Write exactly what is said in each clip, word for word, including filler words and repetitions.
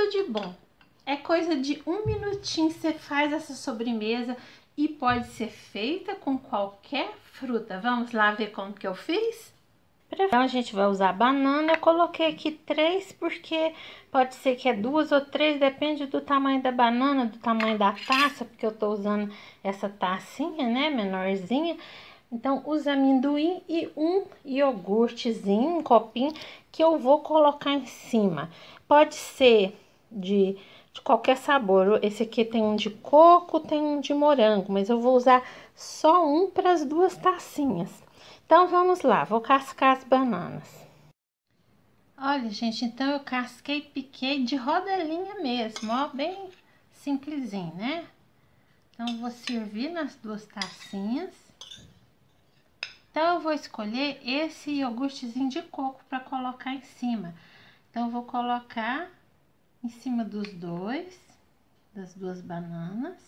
tudo de bom. É coisa de um minutinho, você faz essa sobremesa e pode ser feita com qualquer fruta. Vamos lá ver como que eu fiz? Então, a gente vai usar banana. Eu coloquei aqui três, porque pode ser que é duas ou três, depende do tamanho da banana, do tamanho da taça, porque eu tô usando essa tacinha, né, menorzinha. Então, os amendoim e um iogurtezinho, um copinho, que eu vou colocar em cima. Pode ser de, de qualquer sabor. Esse aqui tem um de coco, tem um de morango, mas eu vou usar só um para as duas tacinhas. Então, vamos lá, vou cascar as bananas. Olha, gente, então eu casquei, piquei de rodelinha mesmo, ó, bem simplesinho, né? Então, vou servir nas duas tacinhas. Então, eu vou escolher esse iogurtezinho de coco para colocar em cima. Então, eu vou colocar em cima dos dois, das duas bananas.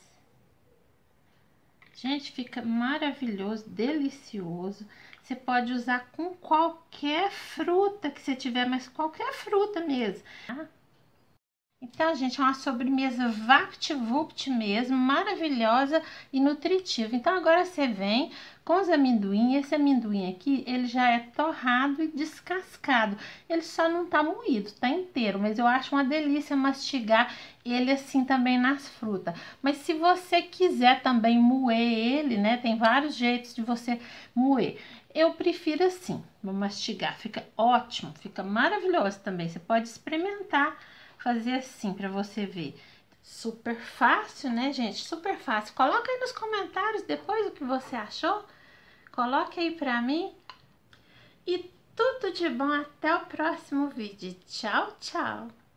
Gente, fica maravilhoso, delicioso. Você pode usar com qualquer fruta que você tiver, mas qualquer fruta mesmo, tá? Então, gente, é uma sobremesa vapt-vupt mesmo, maravilhosa e nutritiva. Então, agora você vem com os amendoim. Esse amendoim aqui, ele já é torrado e descascado. Ele só não tá moído, tá inteiro, mas eu acho uma delícia mastigar ele assim também nas frutas. Mas se você quiser também moer ele, né, tem vários jeitos de você moer. Eu prefiro assim, vou mastigar, fica ótimo, fica maravilhoso também. Você pode experimentar fazer assim para você ver. Super fácil, né, gente? Super fácil. Coloca aí nos comentários depois o que você achou. Coloque aí pra mim. E tudo de bom. Até o próximo vídeo. Tchau, tchau.